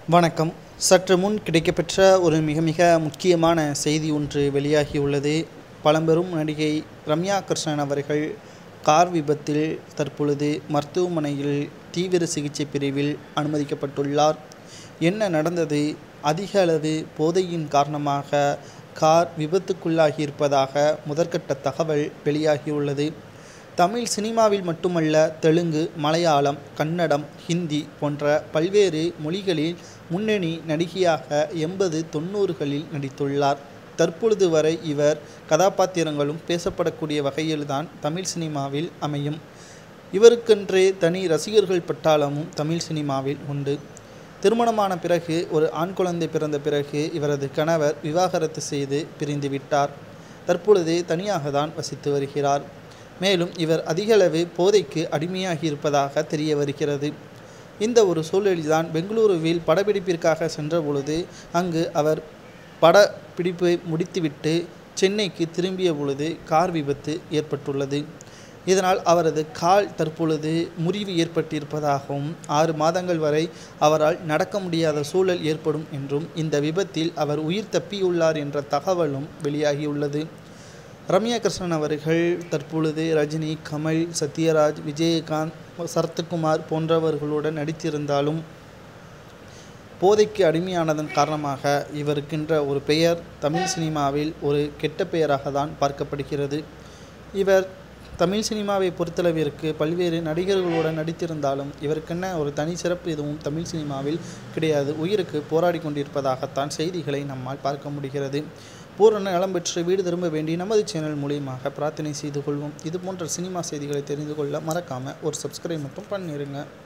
வணக்கம். சற்று முன் கிடைக்கப்பெற்ற ஒரு மிக முக்கியமான செய்தி ஒன்று வெளியாகியுள்ளது. பழம்பெரும் நடிகை ரம்யா கிருஷ்ணன் அவர்கள் கார் விபத்தில் தற்பொழுது மருத்துவமனையில் தீவிர சிகிச்சை பிரிவில் அனுமதிக்கப்பட்டுள்ளார். என்ன நடந்தது? அதிக அளவு போதையின் காரணமாக கார் விபத்துக்குள்ளாகியிருப்பதாக முதற்கட்ட தகவல் வெளியாகியுள்ளது. தமிழ் சினிமாவில் மட்டுமல்ல, தெலுங்கு, மலையாளம், கன்னடம், ஹிந்தி போன்ற பல்வேறு மொழிகளில் முன்னணி நடிகையாக 80, 90களில் நடித்துள்ளார். தற்பொழுது வரை இவர் கதாபாத்திரங்களும் பேசப்படக்கூடிய வகையில்தான் தமிழ் சினிமாவில் அமையும். இவருக்கென்றே தனி ரசிகர்கள் பட்டாளமும் தமிழ் சினிமாவில் உண்டு. திருமணமான பிறகு ஒரு ஆண் குழந்தை பிறந்த பிறகு இவரது கணவர் விவாகரத்து செய்து பிரிந்துவிட்டார். தற்பொழுது தனியாக தான் வசித்து வருகிறார். மேலும் இவர் அதிகளவு போதைக்கு அடிமையாகி இருப்பதாக தெரிய வருகிறது. இந்த ஒரு சூழலில்தான் பெங்களூருவில் படப்பிடிப்பிற்காக சென்ற பொழுது அங்கு அவர் படப்பிடிப்பை முடித்துவிட்டு சென்னைக்கு திரும்பிய பொழுது கார் விபத்து ஏற்பட்டுள்ளது. இதனால் அவரது கால் தற்பொழுது முறிவு ஏற்பட்டிருப்பதாகவும் 6 மாதங்கள் வரை அவரால் நடக்க முடியாத சூழல் ஏற்படும் என்றும் இந்த விபத்தில் அவர் உயிர் தப்பியுள்ளார் என்ற தகவலும் வெளியாகியுள்ளது. ரம்யா கிருஷ்ணன் அவர்கள் தற்பொழுது ரஜினி, கமல், சத்யராஜ், விஜயகாந்த், சரத்குமார் போன்றவர்களுடன் நடித்திருந்தாலும் போதைக்கு அடிமையானதன் காரணமாக இவருக்கின்ற ஒரு பெயர் தமிழ் சினிமாவில் ஒரு கெட்ட பெயராக தான் பார்க்கப்படுகிறது. இவர் தமிழ் சினிமாவை பொறுத்தளவிற்கு பல்வேறு நடிகர்களுடன் நடித்திருந்தாலும் இவருக்கென்ன ஒரு தனி சிறப்பு எதுவும் தமிழ் சினிமாவில் கிடையாது. உயிருக்கு போராடி கொண்டிருப்பதாகத்தான் செய்திகளை நம்மால் பார்க்க முடிகிறது. பூரண நலம் பெற்று வீடு திரும்ப வேண்டி நமது சேனல் மூலியமாக பிரார்த்தனை செய்து கொள்வோம். இது போன்ற சினிமா செய்திகளை தெரிந்து கொள்ள மறக்காமல் ஒரு சப்ஸ்கிரைப் மட்டும் பண்ணிடுங்க.